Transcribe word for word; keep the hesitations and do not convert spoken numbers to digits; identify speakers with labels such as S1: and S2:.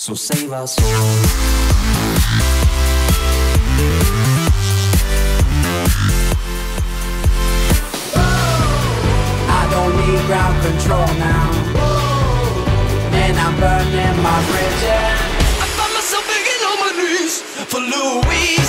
S1: so save our soul. I don't need ground control now, and I'm burning my bridges. I find myself begging on my knees for Louis.